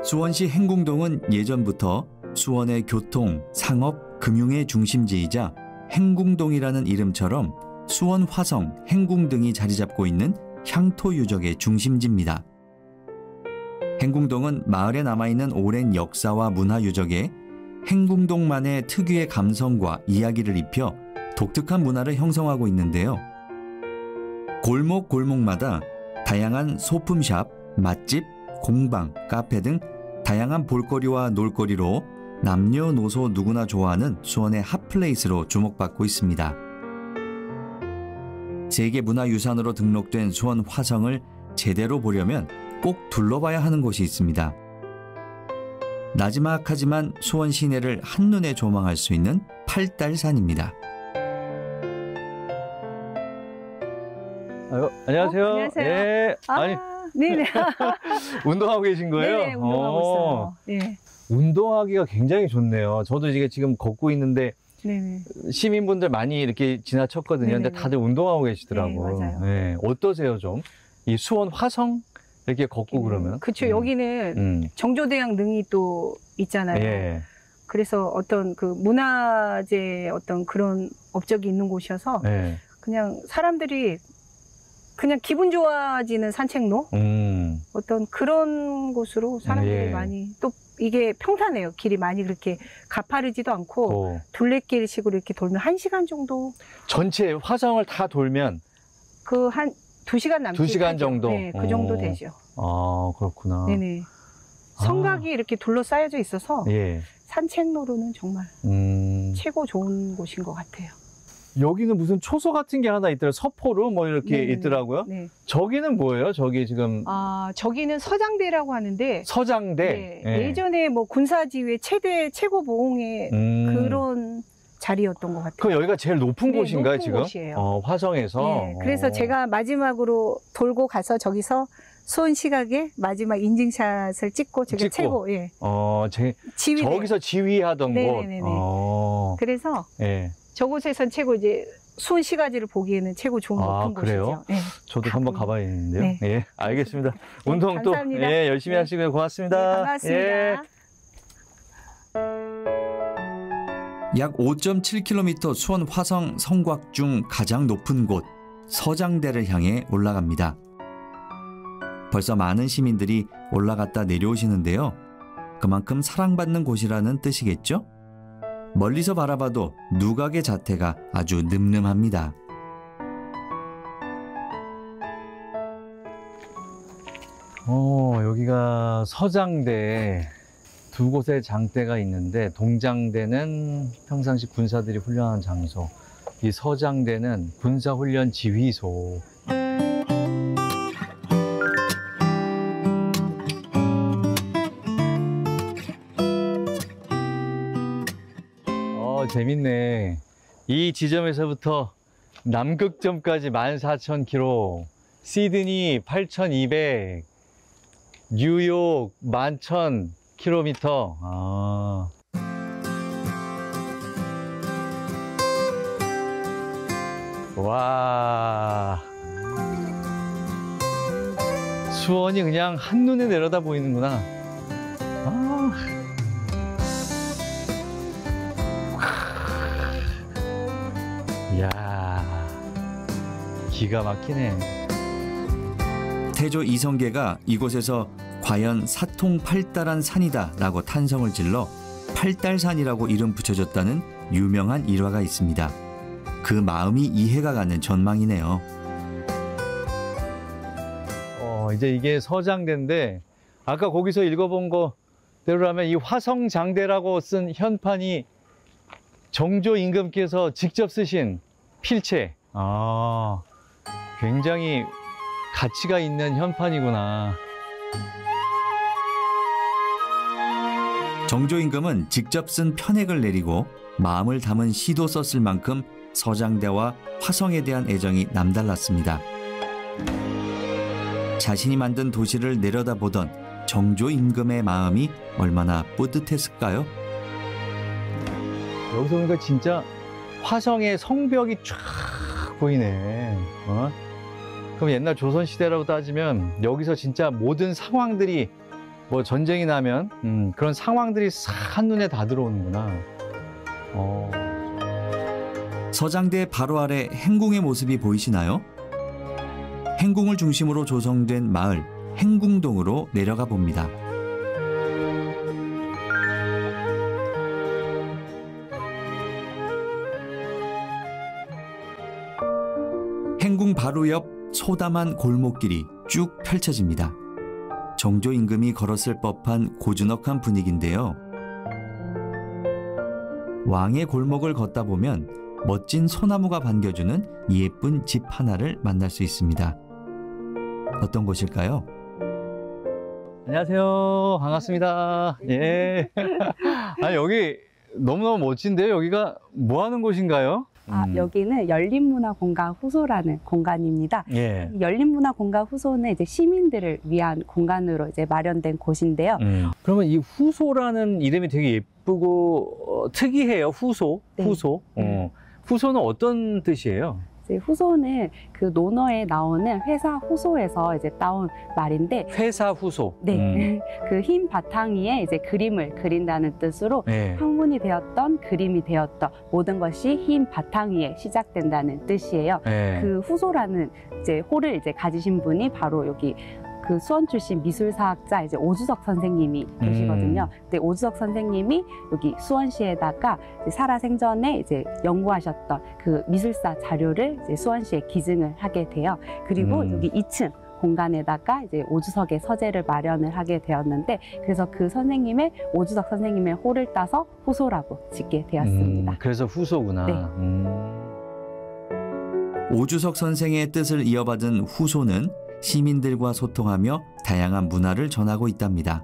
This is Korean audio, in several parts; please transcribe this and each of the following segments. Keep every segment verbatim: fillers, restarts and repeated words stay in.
수원시 행궁동은 예전부터 수원의 교통, 상업, 금융의 중심지이자 행궁동이라는 이름처럼 수원, 화성, 행궁 등이 자리 잡고 있는 향토 유적의 중심지입니다. 행궁동은 마을에 남아있는 오랜 역사와 문화 유적에 행궁동만의 특유의 감성과 이야기를 입혀 독특한 문화를 형성하고 있는데요. 골목 골목마다 다양한 소품샵, 맛집, 공방, 카페 등 다양한 볼거리와 놀거리로 남녀노소 누구나 좋아하는 수원의 핫플레이스로 주목받고 있습니다. 세계문화유산으로 등록된 수원 화성을 제대로 보려면 꼭 둘러봐야 하는 곳이 있습니다. 나지막하지만 수원 시내를 한눈에 조망할 수 있는 팔달산입니다. 아유, 안녕하세요. 어, 안녕하세요. 예. 아, 아니, 네네. 운동하고 계신 거예요? 네네, 운동하고 있어요. 네. 운동하기가 굉장히 좋네요. 저도 이게 지금 걷고 있는데 네네. 시민분들 많이 이렇게 지나쳤거든요. 네네네. 근데 다들 운동하고 계시더라고요. 네, 맞아요. 네. 어떠세요, 좀? 이 수원 화성 이렇게 걷고 그러면? 그쵸. 음. 여기는 음. 정조대왕 능이 또 있잖아요. 예. 그래서 어떤 그 문화재 어떤 그런 업적이 있는 곳이어서 예. 그냥 사람들이 그냥 기분 좋아지는 산책로? 음. 어떤 그런 곳으로 사람들이 예. 많이 또 이게 평탄해요. 길이 많이 그렇게 가파르지도 않고 오. 둘레길식으로 이렇게 돌면 한 시간 정도 전체 화성을 다 돌면 그 한 두 시간 남짓 두 시간 하죠. 정도? 네, 그 정도 오. 되죠. 아, 그렇구나. 네네. 성곽이 이렇게 둘러싸여져 있어서 예. 산책로로는 정말 음. 최고 좋은 곳인 것 같아요. 여기는 무슨 초소 같은 게 하나 있더라고요. 서포로 뭐 이렇게 네네네. 있더라고요. 네. 저기는 뭐예요? 저기 지금 아, 저기는 서장대라고 하는데 서장대. 네, 예. 예전에 뭐 군사지휘의 최대 최고 보홍의 음. 그런 자리였던 것 같아요. 그럼 여기가 제일 높은 네, 곳인가요, 높은 지금? 곳이에요. 어, 화성에서. 네, 그래서 어. 제가 마지막으로 돌고 가서 저기서 수원 시각에 마지막 인증샷을 찍고 제가 찍고. 최고 예. 어, 제, 지휘 저기서 지휘하던 곳. 네네네네. 어. 그래서 예. 저곳에선 최고 이제 수원 시가지를 보기에는 최고 좋은 아, 높은 그래요? 곳이죠. 네. 저도 다 한번 보이고. 가봐야겠는데요. 네. 예, 알겠습니다. 네, 운동 또 감사합니다. 예, 열심히 네. 하시고요. 고맙습니다. 네, 반갑습니다. 예. 약 오 점 칠 킬로미터 수원 화성 성곽 중 가장 높은 곳 서장대를 향해 올라갑니다. 벌써 많은 시민들이 올라갔다 내려오시는데요. 그만큼 사랑받는 곳이라는 뜻이겠죠? 멀리서 바라봐도 누각의 자태가 아주 늠름합니다. 어, 여기가 서장대. 두 곳의 장대가 있는데 동장대는 평상시 군사들이 훈련하는 장소, 이 서장대는 군사훈련 지휘소. 어, 재밌네. 이 지점에서부터 남극점까지 만 사천 킬로미터, 시드니 팔천이백, 뉴욕 만 천 킬로미터. 아. 와. 수원이 그냥 한눈에 내려다 보이는구나. 아. 이야. 기가 막히네. 태조 이성계가 이곳에서 과연 사통팔달한 산이다 라고 탄성을 질러 팔달산이라고 이름 붙여졌다는 유명한 일화가 있습니다. 그 마음이 이해가 가는 전망이네요. 어, 이제 이게 서장대인데 아까 거기서 읽어본 거대로라면 이 화성장대라고 쓴 현판이 정조 임금께서 직접 쓰신 필체. 아, 굉장히 가치가 있는 현판이구나. 정조 임금은 직접 쓴 편액을 내리고 마음을 담은 시도 썼을 만큼 서장대와 화성에 대한 애정이 남달랐습니다. 자신이 만든 도시를 내려다보던 정조 임금의 마음이 얼마나 뿌듯했을까요? 여기서 보니까 진짜 화성의 성벽이 쫙 보이네. 어? 그럼 옛날 조선시대라고 따지면 여기서 진짜 모든 상황들이 뭐 전쟁이 나면 음, 그런 상황들이 싹 한눈에 다 들어오는구나. 어. 서장대 바로 아래 행궁의 모습이 보이시나요? 행궁을 중심으로 조성된 마을 행궁동으로 내려가 봅니다. 행궁 바로 옆 소담한 골목길이 쭉 펼쳐집니다. 정조 임금이 걸었을 법한 고즈넉한 분위기인데요. 왕의 골목을 걷다 보면 멋진 소나무가 반겨주는 예쁜 집 하나를 만날 수 있습니다. 어떤 곳일까요? 안녕하세요. 반갑습니다. 예. 아, 여기 너무너무 멋진데요. 여기가 뭐 하는 곳인가요? 아, 음. 여기는 열린문화공간 후소라는 공간입니다. 예. 이 열린문화공간 후소는 이제 시민들을 위한 공간으로 이제 마련된 곳인데요. 음. 그러면 이 후소라는 이름이 되게 예쁘고 어, 특이해요. 후소. 네. 후소. 어. 후소는 어떤 뜻이에요? 이제 후소는 그 논어에 나오는 회사 후소에서 이제 따온 말인데, 회사 후소. 네, 그 흰 바탕 위에 이제 그림을 그린다는 뜻으로 네. 학문이 되었던 그림이 되었던 모든 것이 흰 바탕 위에 시작된다는 뜻이에요. 네. 그 후소라는 이제 호를 이제 가지신 분이 바로 여기 그 수원 출신 미술사학자 이제 오주석 선생님이 계시거든요. 음. 근데 오주석 선생님이 여기 수원시에다가 이제 살아생전에 이제 연구하셨던 그 미술사 자료를 이제 수원시에 기증을 하게 돼요. 그리고 음. 여기 이 층 공간에다가 이제 오주석의 서재를 마련을 하게 되었는데, 그래서 그 선생님의 오주석 선생님의 호를 따서 후소라고 짓게 되었습니다. 음, 그래서 후소구나. 네. 음. 오주석 선생의 뜻을 이어받은 후소는 시민들과 소통하며 다양한 문화를 전하고 있답니다.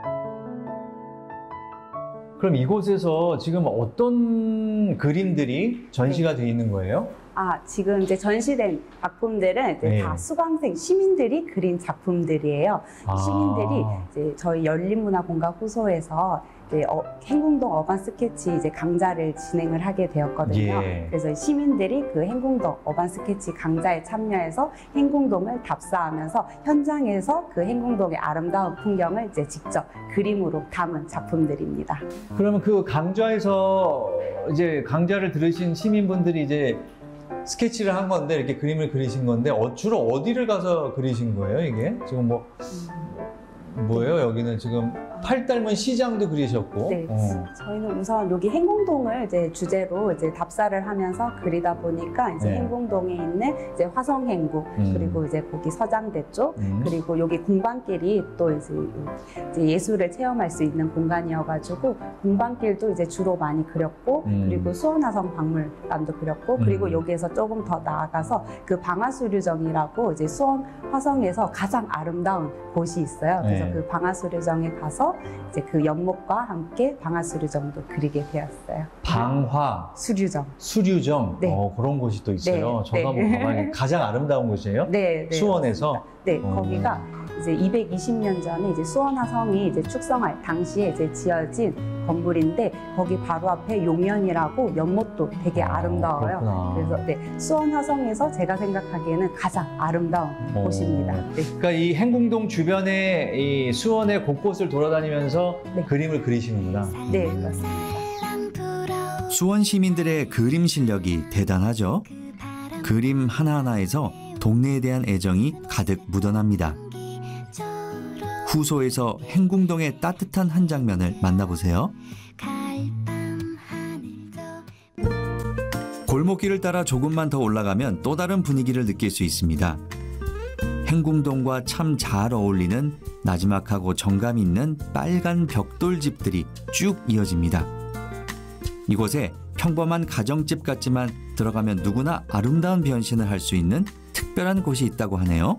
그럼 이곳에서 지금 어떤 그림들이 전시가 되어 있는 거예요? 아, 지금 이제 전시된 작품들은 이제 네. 다 수강생 시민들이 그린 작품들이에요. 아. 시민들이 이제 저희 열린문화공간 후소에서 이제 어, 행궁동 어반 스케치 이제 강좌를 진행을 하게 되었거든요. 예. 그래서 시민들이 그 행궁동 어반 스케치 강좌에 참여해서 행궁동을 답사하면서 현장에서 그 행궁동의 아름다운 풍경을 이제 직접 그림으로 담은 작품들입니다. 그러면 그 강좌에서 이제 강좌를 들으신 시민분들이 이제 스케치를 한 건데 이렇게 그림을 그리신 건데 어, 주로 어디를 가서 그리신 거예요, 이게? 지금 뭐 뭐예요? 여기는 지금 팔 닮은 시장도 그리셨고. 네, 어. 저희는 우선 여기 행궁동을 이제 주제로 이제 답사를 하면서 그리다 보니까 이제 네. 행궁동에 있는 이제 화성행궁, 음. 그리고 이제 거기 서장대 쪽, 음. 그리고 여기 공방길이 또 이제, 이제 예술을 체험할 수 있는 공간이어가지고 공방길도 이제 주로 많이 그렸고, 음. 그리고 수원화성 박물관도 그렸고, 그리고 음. 여기에서 조금 더 나아가서 그 방화수류정이라고 이제 수원 화성에서 가장 아름다운 곳이 있어요. 그래서 네. 그 방화수류정에 가서 이제 그 연못과 함께 방화수류정도 그리게 되었어요. 방화, 수류정. 수류정, 네. 어, 그런 곳이 또 있어요. 네, 저도 네. 한번 가봐야 가장 아름다운 곳이에요? 네, 네. 수원에서? 맞습니다. 네, 어. 거기가 이제 이백이십 년 전에 이제 수원화성이 이제 축성할 당시에 이제 지어진 건물인데, 거기 바로 앞에 용연이라고 연못도 되게 아, 아름다워요. 그렇구나. 그래서 네, 수원화성에서 제가 생각하기에는 가장 아름다운 어. 곳입니다. 네. 그러니까 이 행궁동 주변에 이 수원의 곳곳을 돌아다니면서 네. 그림을 그리시는구나. 네, 음. 그렇습니다. 수원 시민들의 그림 실력이 대단하죠. 그림 하나하나에서 동네에 대한 애정이 가득 묻어납니다. 후소에서 행궁동의 따뜻한 한 장면을 만나보세요. 골목길을 따라 조금만 더 올라가면 또 다른 분위기를 느낄 수 있습니다. 행궁동과 참 잘 어울리는 나지막하고 정감 있는 빨간 벽돌집들이 쭉 이어집니다. 이곳에 평범한 가정집 같지만 들어가면 누구나 아름다운 변신을 할 수 있는 특별한 곳이 있다고 하네요.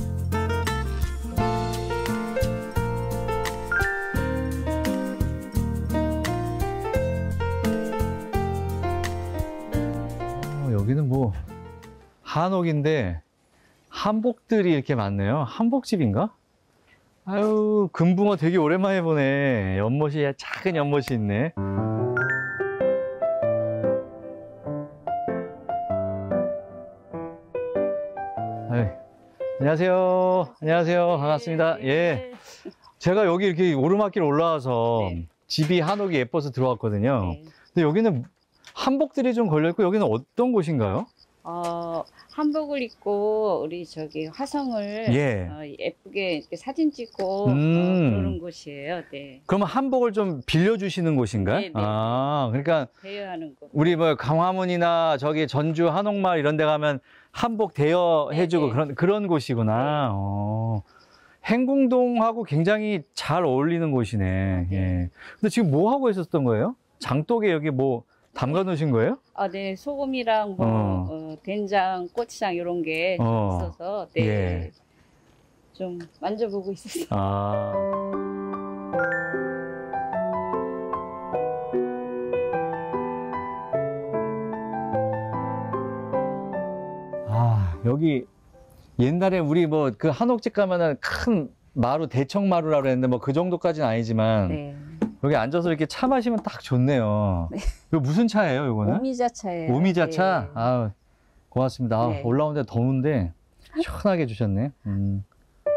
어, 여기는 뭐 한옥인데 한복들이 이렇게 많네요. 한복집인가? 아유, 금붕어 되게 오랜만에 보네. 연못이 작은 연못이 있네. 아유, 안녕하세요. 안녕하세요. 반갑습니다. 예. 제가 여기 이렇게 오르막길 올라와서 네. 집이 한옥이 예뻐서 들어왔거든요. 네. 근데 여기는 한복들이 좀 걸려있고 여기는 어떤 곳인가요? 어, 한복을 입고 우리 저기 화성을 예. 어, 예쁘게 이렇게 사진 찍고 음. 어, 그러는 곳이에요. 네. 그러면 한복을 좀 빌려주시는 곳인가요? 네, 네. 아, 그러니까 대여하는 곳. 우리 뭐 강화문이나 저기 전주 한옥마을 이런 데 가면 한복 대여해주고 네, 네. 그런, 그런 곳이구나. 어. 행궁동하고 굉장히 잘 어울리는 곳이네. 네. 예. 근데 지금 뭐 하고 있었던 거예요? 장독에 여기 뭐 담가 놓으신 거예요? 아, 네. 소금이랑 뭐 어. 어, 된장, 고추장 이런 게 어. 있어서 네. 예. 좀 만져보고 있었어요. 아. 아, 여기 옛날에 우리 뭐 그 한옥집 가면은 큰 마루, 대청마루라고 그랬는데 뭐 그 정도까지는 아니지만 네. 여기 앉아서 이렇게 차 마시면 딱 좋네요. 네. 이거 무슨 차예요, 이거는? 오미자차예요. 오미자차? 네. 아, 고맙습니다. 아, 네. 올라오는데 더운데 시원하게 주셨네. 음.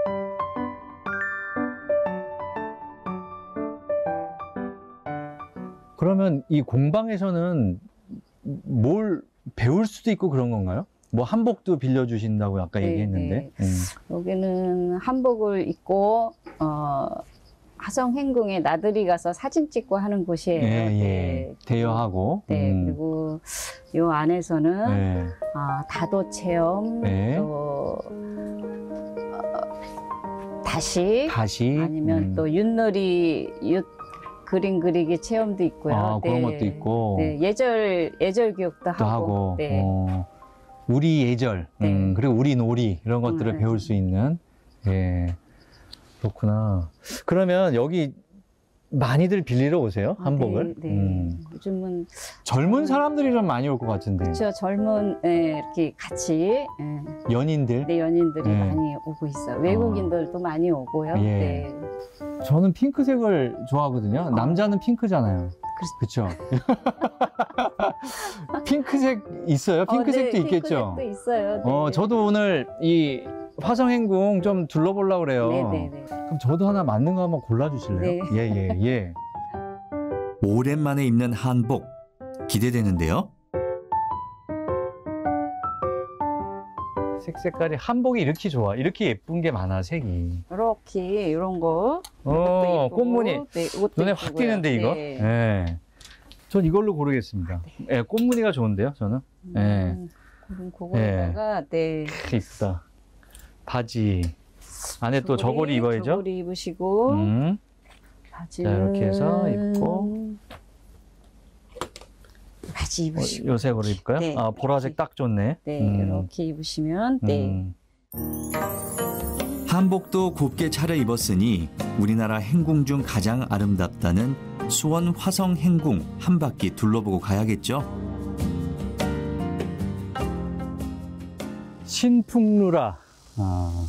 그러면 이 공방에서는 뭘 배울 수도 있고 그런 건가요? 뭐 한복도 빌려주신다고 아까 네, 얘기했는데. 네. 음. 여기는 한복을 입고 어, 화성 행궁에 나들이 가서 사진 찍고 하는 곳이에요. 예, 예. 네. 대여하고. 네, 음. 그리고 요 안에서는 네. 아, 다도 체험, 네. 또 어, 다시, 다시. 아니면 음. 또 윷놀이 윷 그림 그리기 체험도 있고요. 아, 그런 네. 것도 있고. 네, 예절 예절 교육도 또 하고. 하고. 네. 어, 우리 예절, 네. 음, 그리고 우리 놀이 이런 것들을 네. 배울 수 있는. 예, 그렇구나. 그러면 여기 많이들 빌리러 오세요? 아, 한복을? 네, 네. 음. 요즘은 젊은 사람들이 좀 많이 올 것 같은데. 저 젊은 예, 이렇게 같이 예, 연인들. 네, 연인들이 네. 많이 오고 있어요. 외국인들도 많이 오고요. 예. 네. 저는 핑크색을 좋아하거든요. 남자는 핑크잖아요. 그렇죠. 핑크색 있어요? 핑크색도 어, 네, 있겠죠. 핑크색도 있어요. 네. 어, 저도 오늘 이 화성행궁 좀 둘러보려고 그래요. 네, 네, 네. 그럼 저도 하나 맞는 거 한번 골라주실래요? 네. 예, 예, 예. 오랜만에 입는 한복 기대되는데요. 색 색깔이 한복이 이렇게 좋아. 이렇게 예쁜 게 많아, 색이. 이렇게 이런 거. 어, 이것도 꽃무늬. 예쁘고, 네, 이것도 눈에 확 예쁘고요. 띄는데, 이거? 네. 예. 전 이걸로 고르겠습니다. 예, 꽃무늬가 좋은데요, 저는? 예. 음, 그럼 그거다가 네. 크, 이쁘다. 바지. 안에 또 저고리 입어야죠? 저고리 입으시고 음. 바지는 자, 이렇게 해서 입고. 바지 어, 입으시고 요 색으로 입을까요? 네. 아, 보라색 딱 좋네. 네, 음. 이렇게 입으시면 네. 음. 한복도 곱게 차려입었으니 우리나라 행궁 중 가장 아름답다는 수원 화성 행궁 한 바퀴 둘러보고 가야겠죠. 신풍루라. 아.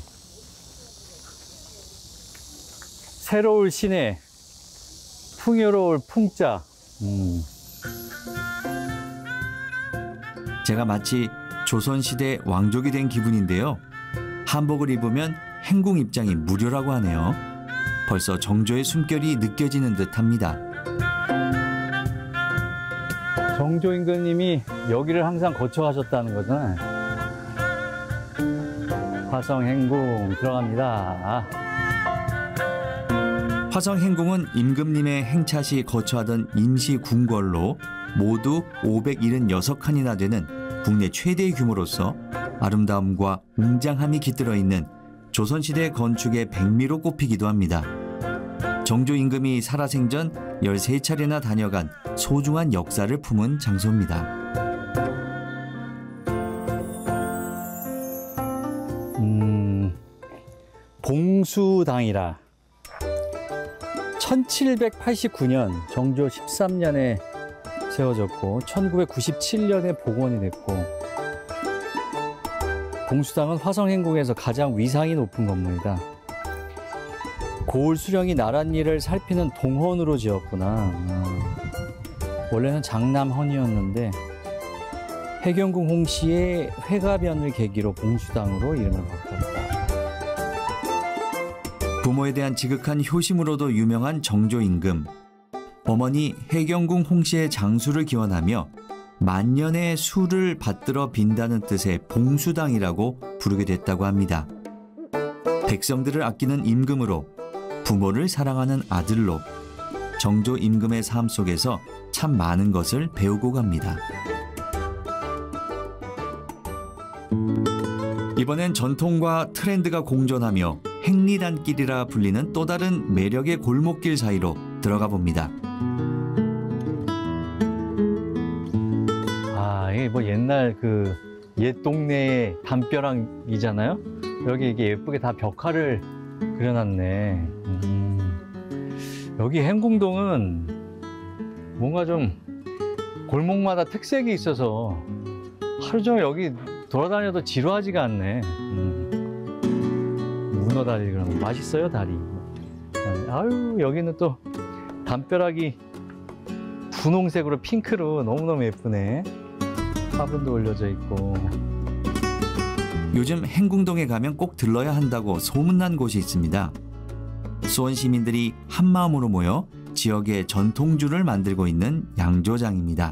새로울 시내, 풍요로울 풍자. 음. 제가 마치 조선시대 왕족이 된 기분인데요. 한복을 입으면 행궁 입장이 무료라고 하네요. 벌써 정조의 숨결이 느껴지는 듯합니다. 정조 임금님이 여기를 항상 거쳐가셨다는 거잖아요. 화성 행궁 들어갑니다. 화성 행궁은 임금님의 행차시 거처하던 임시 궁궐로 모두 오백칠십육 칸이나 되는 국내 최대 규모로서 아름다움과 웅장함이 깃들어 있는 조선시대 건축의 백미로 꼽히기도 합니다. 정조 임금이 살아생전 열세 차례나 다녀간 소중한 역사를 품은 장소입니다. 음, 봉수당이라. 천칠백팔십구 년 정조 십삼 년에 세워졌고 천구백구십칠 년에 복원이 됐고, 봉수당은 화성행궁에서 가장 위상이 높은 건물이다. 고을 수령이 나랏일을 살피는 동헌으로 지었구나. 아, 원래는 장남헌이었는데 해경궁 홍씨의 회가변을 계기로 봉수당으로 이름을 바꿨다. 부모에 대한 지극한 효심으로도 유명한 정조 임금. 어머니 해경궁 홍씨의 장수를 기원하며 만년의 수를 받들어 빈다는 뜻의 봉수당이라고 부르게 됐다고 합니다. 백성들을 아끼는 임금으로, 부모를 사랑하는 아들로 정조 임금의 삶 속에서 참 많은 것을 배우고 갑니다. 이번엔 전통과 트렌드가 공존하며 행리단길이라 불리는 또 다른 매력의 골목길 사이로 들어가 봅니다. 아, 이게 뭐 옛날 그 옛 동네의 담벼락이잖아요. 여기 이게 예쁘게 다 벽화를 그려놨네. 음. 여기 행궁동은 뭔가 좀 골목마다 특색이 있어서 하루 종일 여기 돌아다녀도 지루하지가 않네. 음. 문어 다리 그러면 맛있어요, 다리. 아유, 여기는 또 담벼락이 분홍색으로 핑크로 너무너무 예쁘네. 화분도 올려져 있고. 요즘 행궁동에 가면 꼭 들러야 한다고 소문난 곳이 있습니다. 수원 시민들이 한마음으로 모여 지역의 전통주를 만들고 있는 양조장입니다.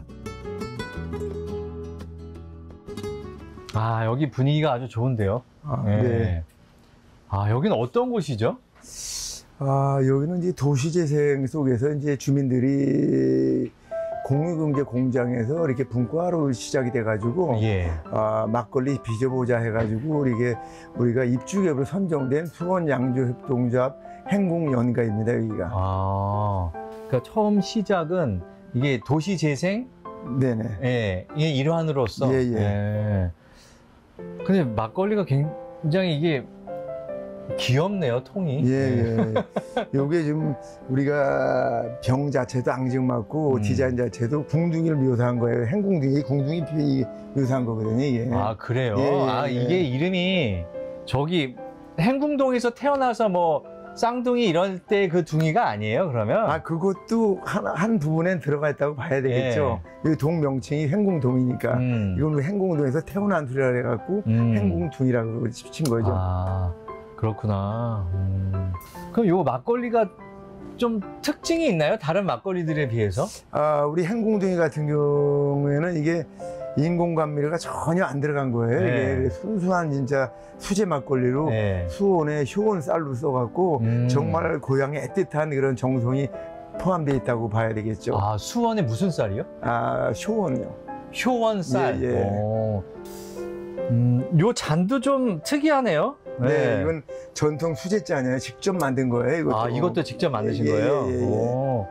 아, 여기 분위기가 아주 좋은데요. 아, 네. 네. 아, 여기는 어떤 곳이죠? 아, 여기는 이제 도시재생 속에서 이제 주민들이 공유경제 공장에서 이렇게 분과로 시작이 돼가지고, 예. 아, 막걸리 빚어보자 해가지고, 이게 우리가 입주기업으로 선정된 수원 양조협동조합 행궁연가입니다, 여기가. 아, 그러니까 처음 시작은 이게 도시재생? 네네. 예, 이게 일환으로서. 예, 예. 예. 근데 막걸리가 굉장히 이게 귀엽네요, 통이. 예, 예. 요게 지금 우리가 병 자체도 앙증맞고 음. 디자인 자체도 궁둥이를 묘사한 거예요. 행궁둥이, 궁둥이 피 묘사한 거거든요, 이게. 아, 그래요? 예, 예, 아, 예. 이게 이름이 저기 행궁동에서 태어나서 뭐 쌍둥이 이럴 때 그 둥이가 아니에요, 그러면? 아, 그것도 한, 한 부분엔 들어가 있다고 봐야 되겠죠. 이 동 명칭이 행궁동이니까. 음. 이건 행궁동에서 태어난 둘이라 해갖고 음. 행궁둥이라고 친 거죠. 아, 그렇구나. 음. 그럼 요 막걸리가 좀 특징이 있나요? 다른 막걸리들에 비해서? 아, 우리 행궁둥이 같은 경우에는 이게 인공감미료가 전혀 안 들어간 거예요. 네. 이게 순수한 진짜 수제 막걸리로 네. 수원의 효원 쌀로 써갖고 음. 정말 고향의 애틋한 그런 정성이 포함되어 있다고 봐야 되겠죠. 아, 수원의 무슨 쌀이요? 아, 효원요. 효원쌀. 예, 예. 오. 음, 요 잔도 좀 특이하네요. 네, 이건 전통 수제잔이에요. 직접 만든 거예요. 이것도. 아, 이것도 직접 만드신 예, 거예요? 예, 예, 예. 오.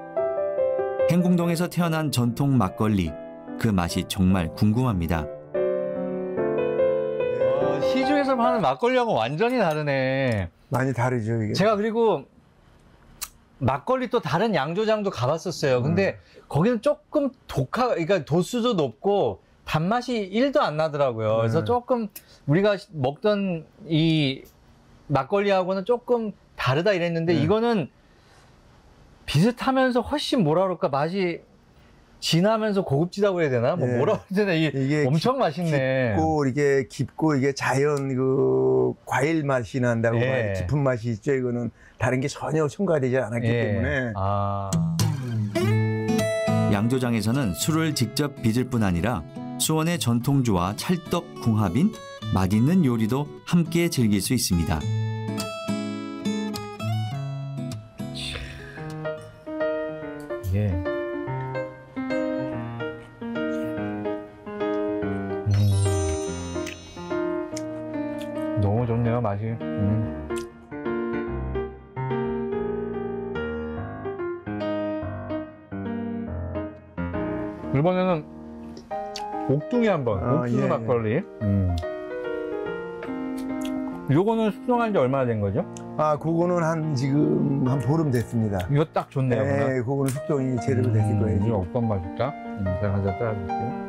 행궁동에서 태어난 전통 막걸리. 그 맛이 정말 궁금합니다. 어, 시중에서 파는 막걸리하고 완전히 다르네. 많이 다르죠, 이게. 제가 그리고 막걸리 또 다른 양조장도 가봤었어요. 근데 음. 거기는 조금 독하, 그러니까 도수도 높고 단맛이 일도 안 나더라고요. 그래서 음. 조금 우리가 먹던 이 막걸리하고는 조금 다르다 이랬는데 음. 이거는 비슷하면서 훨씬 뭐라 그럴까 맛이 진하면서 고급지다고 해야 되나? 뭐 예. 뭐라 해야 되나? 이게, 이게 엄청 맛있네. 깊고 이게 깊고 이게 자연 그 과일 맛이 난다고 예. 봐요. 깊은 맛이 있죠. 이거는 다른 게 전혀 첨가되지 않았기 예. 때문에. 아. 양조장에서는 술을 직접 빚을 뿐 아니라 수원의 전통주와 찰떡 궁합인 맛있는 요리도 함께 즐길 수 있습니다. 예. 음. 너무 좋네요, 맛이. 음. 이번에는 옥둥이 한번, 아, 옥수수 예, 막걸리. 음. 요거는 숙성한 지 얼마나 된 거죠? 아, 그거는 한 지금 한 보름 됐습니다. 이거 딱 좋네요. 그러면. 네, 그거는 숙성이 제대로 됐을 거예요. 이거 지금. 어떤 맛일까? 음, 제가 한잔 따라줄게요.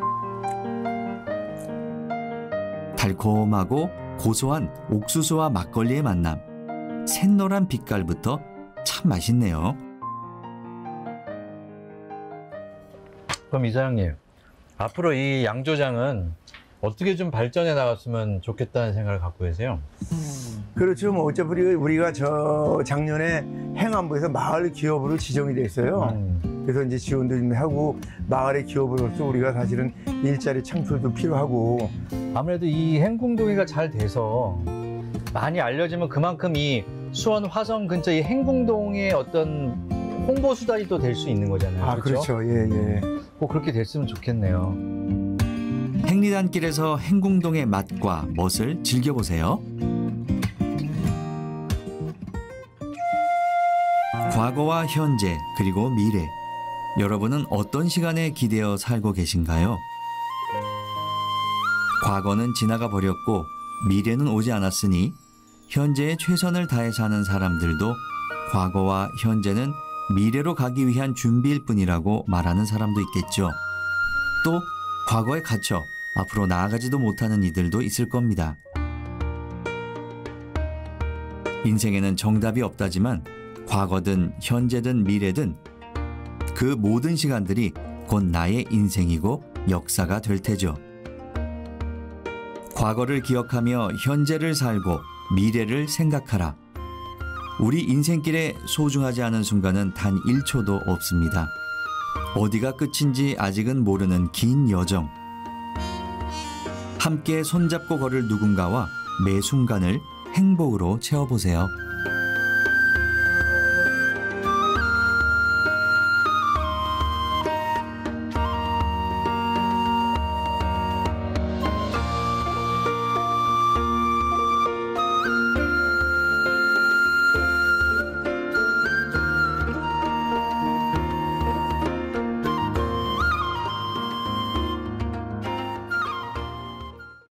달콤하고 고소한 옥수수와 막걸리의 만남. 샛노란 빛깔부터 참 맛있네요. 그럼 이사장님, 앞으로 이 양조장은 어떻게 좀 발전해 나갔으면 좋겠다는 생각을 갖고 계세요? 그렇죠. 뭐 어차피 우리가, 우리가 저 작년에 행안부에서 마을 기업으로 지정이 됐어요. 음. 그래서 이제 지원도 좀 하고 마을의 기업으로서 우리가 사실은 일자리 창출도 필요하고 아무래도 이 행궁동이가 잘 돼서 많이 알려지면 그만큼 이 수원 화성 근처 이 행궁동의 어떤 홍보 수단이 또 될 수 있는 거잖아요. 아 그렇죠. 예, 예. 꼭 그렇게 됐으면 좋겠네요. 행리단길에서 행궁동의 맛과 멋을 즐겨보세요. 과거와 현재 그리고 미래, 여러분은 어떤 시간에 기대어 살고 계신가요? 과거는 지나가 버렸고 미래는 오지 않았으니 현재에 최선을 다해 사는 사람들도 과거와 현재는 미래로 가기 위한 준비일 뿐이라고 말하는 사람도 있겠죠. 또 과거에 갇혀 앞으로 나아가지도 못하는 이들도 있을 겁니다. 인생에는 정답이 없다지만 과거든 현재든 미래든 그 모든 시간들이 곧 나의 인생이고 역사가 될 테죠. 과거를 기억하며 현재를 살고 미래를 생각하라. 우리 인생길에 소중하지 않은 순간은 단 일 초도 없습니다. 어디가 끝인지 아직은 모르는 긴 여정. 함께 손잡고 걸을 누군가와 매 순간을 행복으로 채워보세요.